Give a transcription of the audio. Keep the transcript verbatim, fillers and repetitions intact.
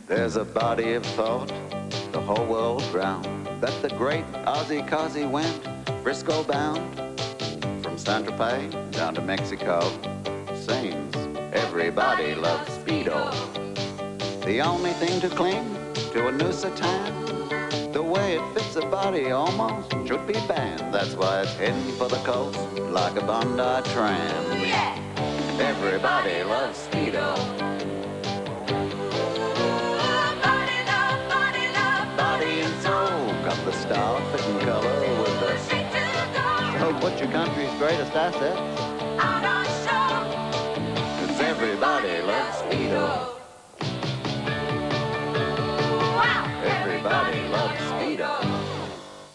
There's a body of thought the whole world round that the great Ozzy Cozzy went Frisco bound. From Saint-Tropez down to Mexico, seems everybody loves Speedo. The only thing to cling to a new satin, the way it fits a body almost should be banned. That's why it's heading for the coast like a Bondi tram. Yeah. Everybody loves Speedo. Body love, body love, Body and soul, got the style, fit and color with the... straight to the goal. So what's your country's greatest asset? Out on shore.